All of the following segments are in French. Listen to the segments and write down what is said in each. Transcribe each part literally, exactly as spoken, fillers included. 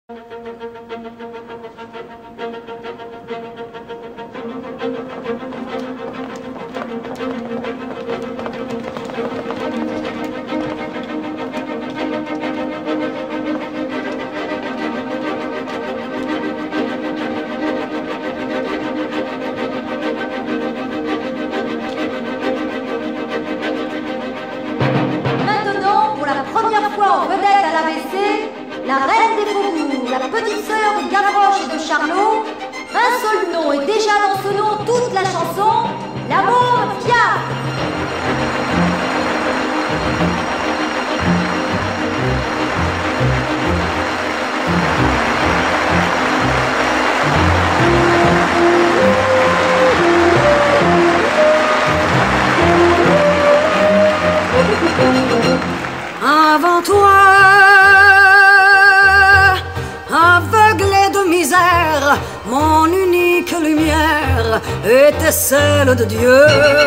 En vedette à l'A V C, la reine des faubourgs, la petite sœur de Gavroche et de Charlot. Un seul nom et déjà dans ce nom toute la chanson, l'amour fiable. Avant toi, aveuglé de misère, mon unique lumière était celle de Dieu.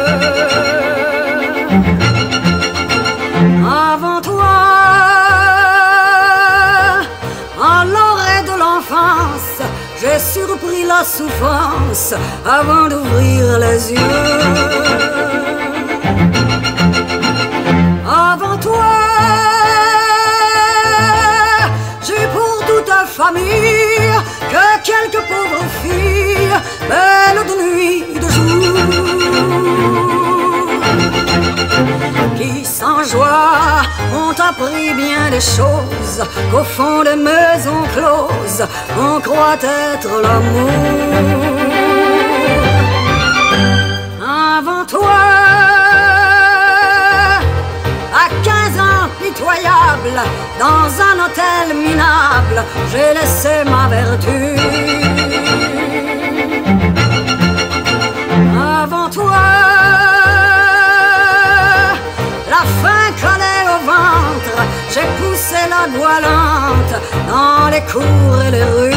Avant toi, à l'orée de l'enfance, j'ai surpris la souffrance avant d'ouvrir les yeux. Avant toi, j'ai pour toute famille que quelques pauvres filles, belles de nuit, de jour, qui sans joie ont appris bien des choses qu'au fond des maisons closes on croit être l'amour. Avant toi, dans un hôtel minable, j'ai laissé ma vertu. Avant toi, la faim collait au ventre, j'ai poussé la goualante dans les cours et les rues.